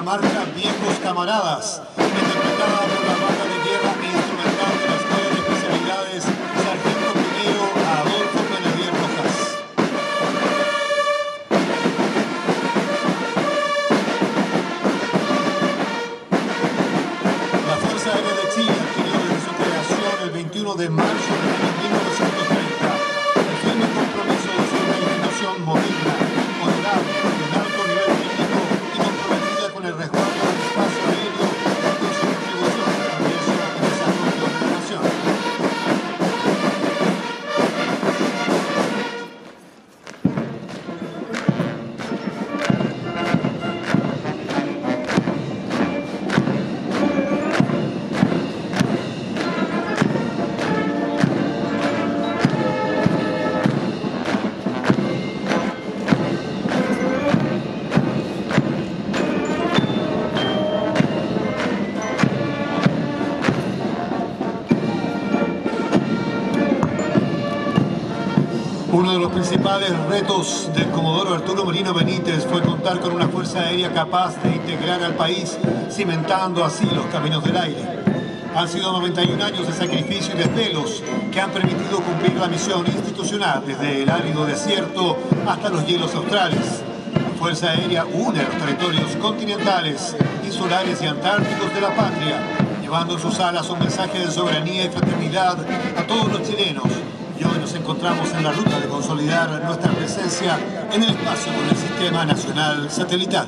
marcha Viejos Camaradas, interpretada por la banda de guerra e instrumental de la Escuela de Especialidades Sargento Primero Adolfo Benavier Rojas. La Fuerza Aérea de Chile adquirió desde su creación el 21 de marzo del año 1930 el firme compromiso de ser una institución moderna, honorable, de alto nivel técnico y comprometida con el resguardo del espacio aéreo y con su contribución al progreso y desarrollo de la nación. Uno de los principales retos del comodoro Arturo Merino Benítez fue contar con una fuerza aérea capaz de integrar al país, cimentando así los caminos del aire. Han sido 91 años de sacrificio y desvelos que han permitido cumplir la misión institucional desde el árido desierto hasta los hielos australes. La Fuerza Aérea une los territorios continentales, insulares y antárticos de la patria, llevando en sus alas un mensaje de soberanía y fraternidad a todos los chilenos. Y hoy nos encontramos en la ruta de consolidar nuestra presencia en el espacio con el Sistema Nacional Satelital.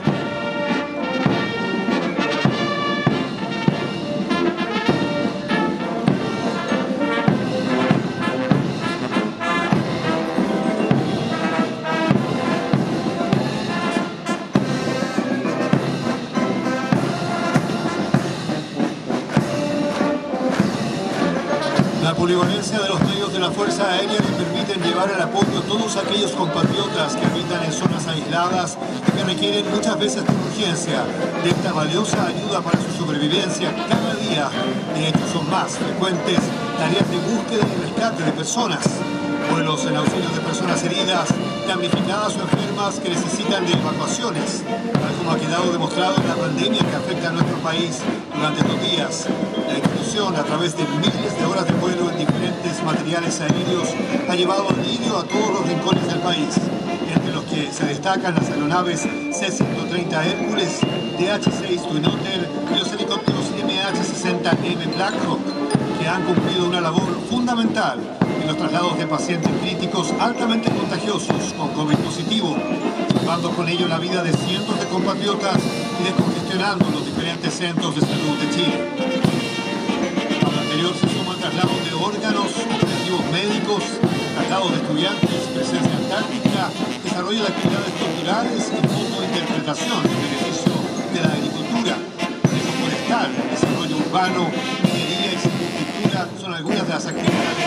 La polivalencia de los medios de la Fuerza Aérea le permiten llevar al apoyo a todos aquellos compatriotas que habitan en zonas aisladas y que requieren muchas veces de urgencia de esta valiosa ayuda para su sobrevivencia cada día. De hecho, son más frecuentes tareas de búsqueda y rescate de personas, vuelos en auxilio de personas heridas, damnificadas o enfermas que necesitan de evacuaciones, tal como ha quedado demostrado en la pandemia que afecta a nuestro país durante estos días. La institución, a través de miles de horas de vuelo en diferentes materiales aéreos, ha llevado alivio a todos los rincones del país, entre los que se destacan las aeronaves C-130 Hércules, DH-6 Twin Otter y los helicópteros MH-60M Blackhawk, que han cumplido una labor fundamental en los traslados de pacientes críticos altamente contagiosos con COVID positivo, salvando con ello la vida de cientos de compatriotas y descongestionando los diferentes centros de salud de Chile. A lo anterior se suma el traslado de órganos, operativos médicos, traslados de estudiantes, presencia antártica, desarrollo de actividades culturales y fotointerpretación en beneficio de la agricultura, manejo forestal, desarrollo urbano, minería y silvicultura son algunas de las actividades.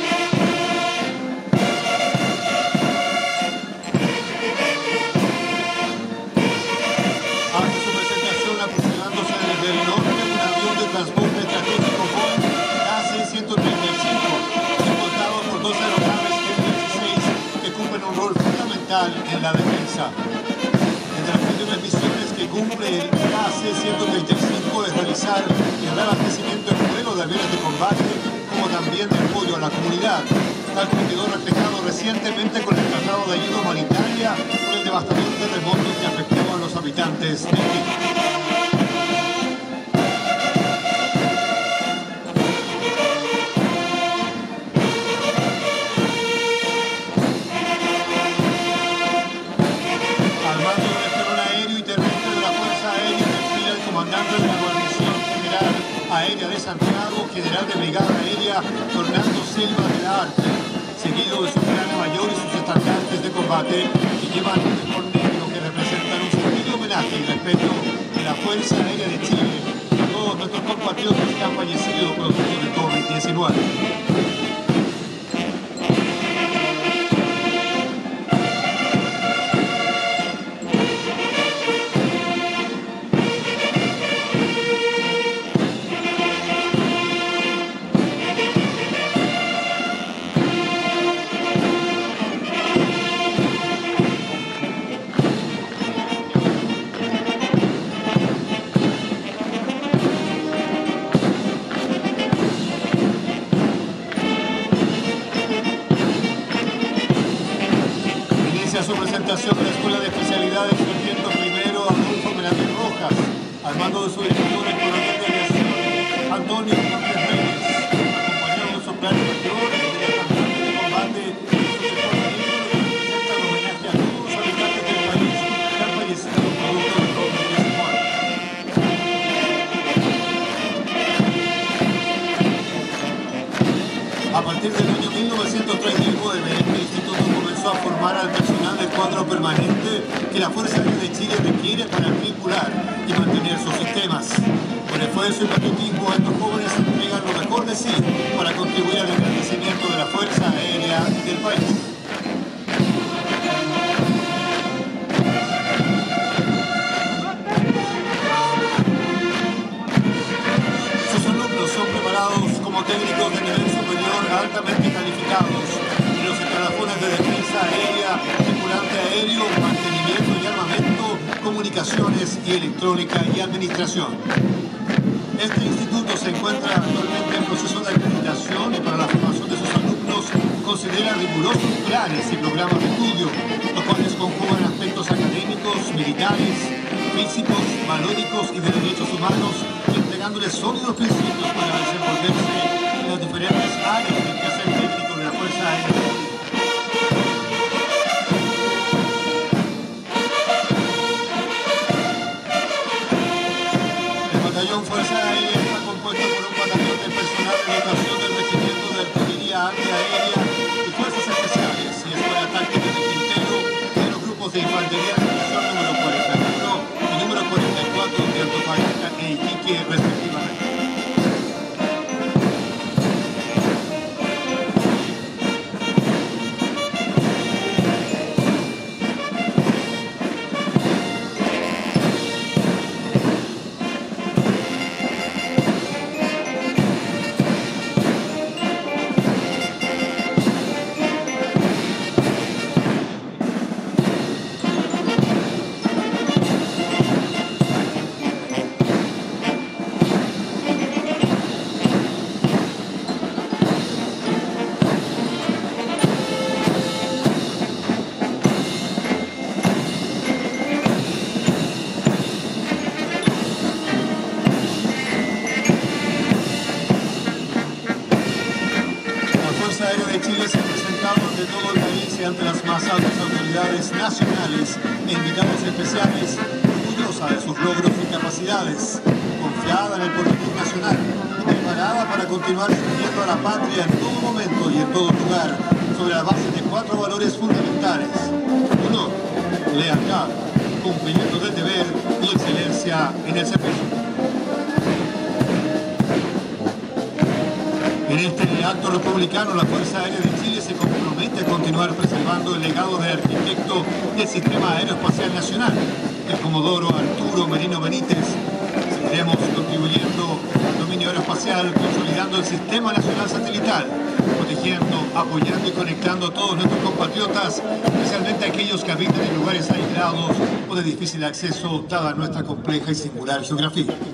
Transporte estratégico Boeing KC-135, escoltado por dos aeronaves F-16 que cumplen un rol fundamental en la defensa. Entre las múltiples misiones que cumple el KC-135 es realizar el reabastecimiento en vuelo de aviones de combate, como también de apoyo a la comunidad, tal como quedó reflejado recientemente con el traslado de ayuda humanitaria por el devastador terremoto que afectó a los habitantes de Haití. Aérea de Santiago, general de brigada aérea Fernando Silva de la Arte, seguido de su plano mayor y sus estandartes de combate que llevan un uniforme negro que representan un sentido homenaje y respeto de la Fuerza Aérea de Chile a todos nuestros compatriotas que han fallecido producto del COVID-19. A partir del año 1939, el instituto comenzó a formar al personal del cuadro permanente que la Fuerza Aérea de Chile requiere para tripular y mantener sus sistemas. Con esfuerzo y patriotismo, estos jóvenes entregan lo mejor de sí para contribuir al engrandecimiento de la Fuerza Aérea del país. Son preparados como técnicos de nivel superior altamente calificados en los escalafones de defensa aérea, tripulante aéreo, mantenimiento y armamento, comunicaciones y electrónica y administración. Este instituto se encuentra actualmente en proceso de acreditación y para la formación de sus alumnos considera rigurosos planes y programas de estudio, los cuales conjugan aspectos académicos, militares, físicos, valóricos y de derechos humanos, entregándoles sólidos principios para desenvolverse en las diferentes áreas del quehacer técnico de la Fuerza Aérea. El batallón Fuerza Aérea está compuesto por un batallón de personal de dotación del Regimiento de Artillería Antiaérea y Fuerzas Especiales y Escuela Táctica de Quintero y los grupos de infantería de división número 41 y número 44 de Antofagasta e Iquique, respectivamente. Chile se ha presentado ante todo el país y ante las más altas autoridades nacionales e invitados especiales, orgullosa de sus logros y capacidades, confiada en el porvenir nacional, preparada para continuar sirviendo a la patria en todo momento y en todo lugar, sobre la base de 4 valores fundamentales: honor, lealtad, cumplimiento del deber y excelencia en el servicio. En este acto republicano, la Fuerza Aérea de Chile se compromete a continuar preservando el legado del arquitecto del Sistema Aeroespacial Nacional, el Comodoro Arturo Merino Benítez. Seguiremos contribuyendo al dominio aeroespacial, consolidando el Sistema Nacional Satelital, protegiendo, apoyando y conectando a todos nuestros compatriotas, especialmente aquellos que habitan en lugares aislados o de difícil acceso, dada nuestra compleja y singular geografía.